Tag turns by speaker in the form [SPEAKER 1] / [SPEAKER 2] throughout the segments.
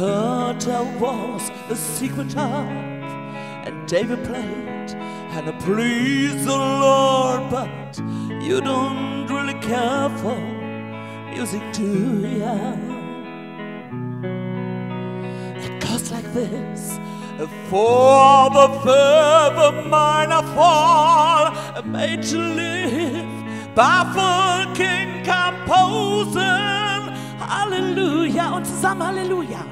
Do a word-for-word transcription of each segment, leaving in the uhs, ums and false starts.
[SPEAKER 1] heard there was a secret harp, and David played, and it pleased the Lord. But you don't really care for music, do ya? It goes like this: for the further minor fall, made to live, baffled king composing. Halleluja, und zusammen Halleluja.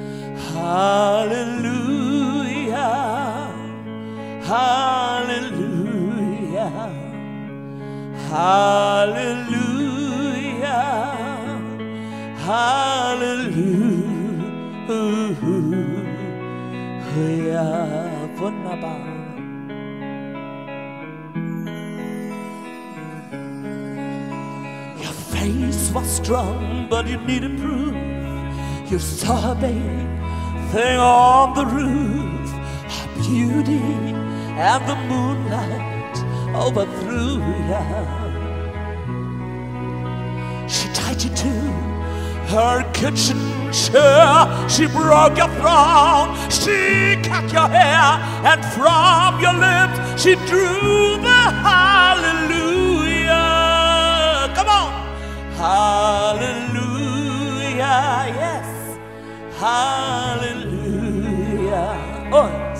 [SPEAKER 1] Halleluja, Halleluja, Halleluja, Halleluja, wunderbar. Your face was strong, but you needed proof. You saw a big thing on the roof, her beauty and the moonlight overthrew ya. She tied you to her kitchen chair, she broke your throne, she cut your hair, and from your lips she drew the hallelujah. Come on! Hallelujah, yes. Hallelujah. Und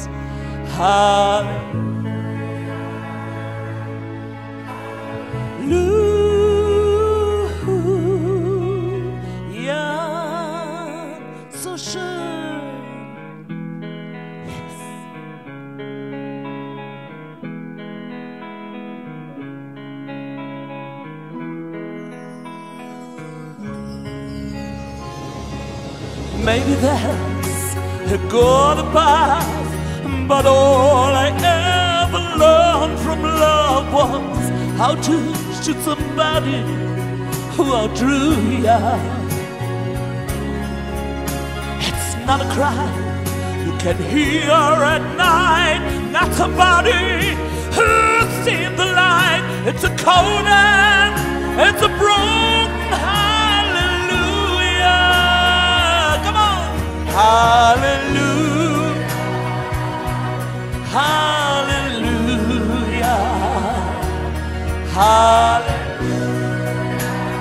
[SPEAKER 1] Halleluja. So schön. Yes. Maybe that's a good path, but all I ever learned from love was how to shoot somebody who outdrew ya. It's not a cry you can hear at night, not somebody who's seen the light. It's a cold and it's a broken hallelujah. Come on! Hallelujah, hallelujah, hallelujah,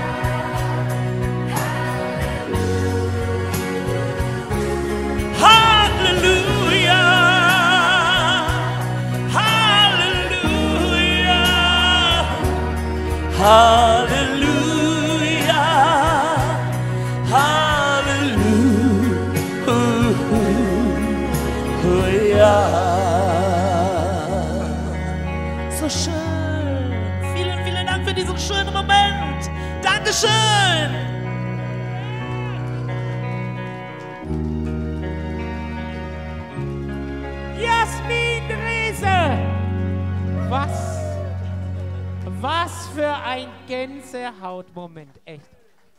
[SPEAKER 1] hallelujah, hallelujah, hallelujah, hallelujah. So schön. Vielen, vielen Dank für diesen schönen Moment. Dankeschön.
[SPEAKER 2] Jasmin Drese. Was, was für ein Gänsehautmoment. Echt.